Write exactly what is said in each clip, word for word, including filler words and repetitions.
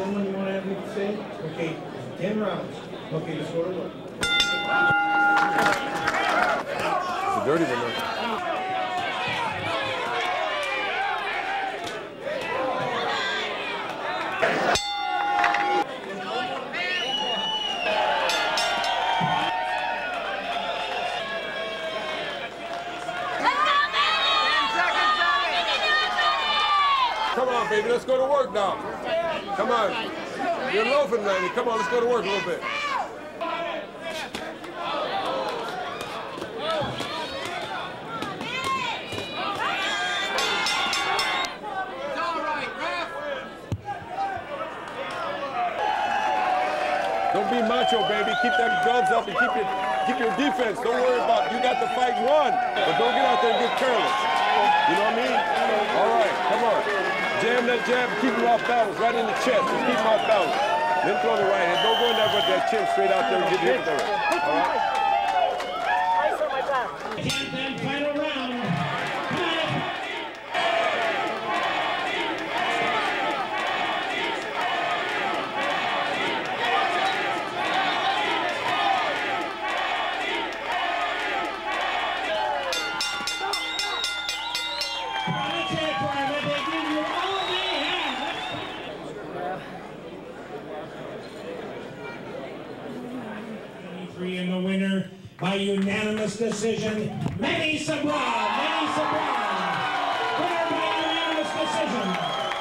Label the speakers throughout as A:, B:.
A: someone you want to have me say? Okay, ten rounds. Okay, let's go to work.
B: It's a dirty one, though. Come on, baby, let's go to work now. Come on. You're loafing, Manny. Come on, let's go to work a little bit. Don't be macho, baby. Keep them gloves up and keep your, keep your defense. Don't worry about it. You got the fight won. But don't get out there and get careless. You know what I mean? All right, come on. Jam that jab, keep him off balance, right in the chest. Just keep him off balance. Then throw the right hand. Don't go in there with that chin straight out there and get hit with the right. All right?
C: Ice on my back.
A: tenth and final round. And the winner by unanimous decision, Manny Sobral. Manny Sobral, winner by unanimous decision.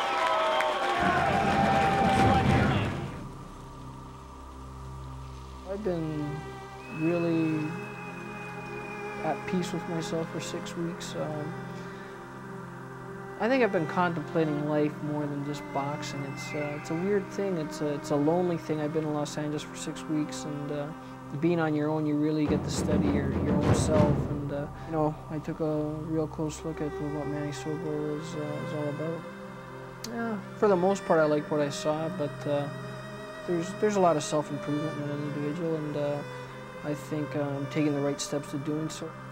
D: I've been really at peace with myself for six weeks. Um, I think I've been contemplating life more than just boxing. It's uh, it's a weird thing. It's a it's a lonely thing. I've been in Los Angeles for six weeks, and uh, being on your own, you really get to study your your own self. And uh, you know, I took a real close look at what Manny Sobral is uh, is all about. Yeah, for the most part, I like what I saw, but uh, there's there's a lot of self-improvement in an individual, and uh, I think I'm taking the right steps to doing so.